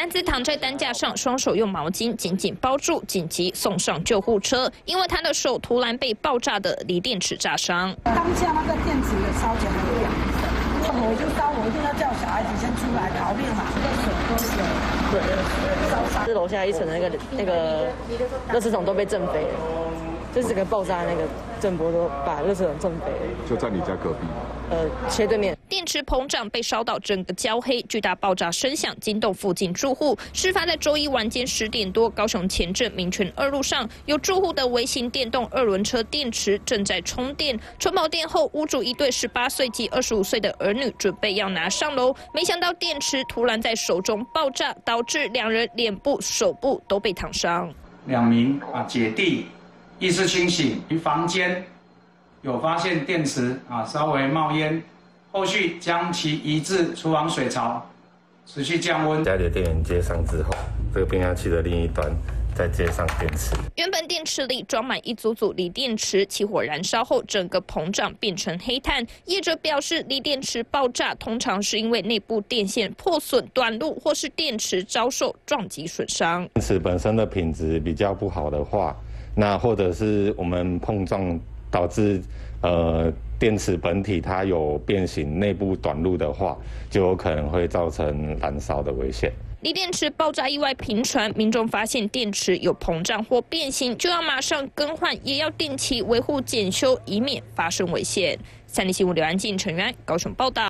男子躺在担架上，双手用毛巾紧紧包住，紧急送上救护车，因为他的手突然被爆炸的锂电池炸伤。 当下那个电池也烧起来了，我就烧，我一定要叫小孩子先出来逃命嘛，手都是烧伤。 是楼下一层的那个垃圾桶都被震飞了。 就是整个爆炸那个震波都把垃圾桶震飞了， 就在你家隔壁。 斜对面。 电池膨胀被烧到整个焦黑，巨大爆炸声响惊动附近住户。事发在周一晚间10点多，高雄前镇民权2路上，有住户的微型电动2轮车电池正在充电。充饱电后，屋主一对18岁及25岁的儿女准备要拿上楼，没想到电池突然在手中爆炸，导致2人脸部、手部都被烫伤。 2名姐弟。 意识清醒，于房间有发现电池稍微冒烟，后续将其移至厨房水槽，持续降温。 家里的电源接上之后，这个变压器的另一端再接上电池。 原本电池里装满一组组锂电池，起火燃烧后，整个膨胀变成黑炭。业者表示，锂电池爆炸通常是因为内部电线破损、短路，或是电池遭受撞击损伤。 电池本身的品质比较不好的话。 那或者是我们碰撞导致电池本体它有变形、内部短路的话，就有可能会造成燃烧的危险。 锂电池爆炸意外频传，民众发现电池有膨胀或变形，就要马上更换，也要定期维护检修，以免发生危险。3立新闻刘安静、陈元高雄报道。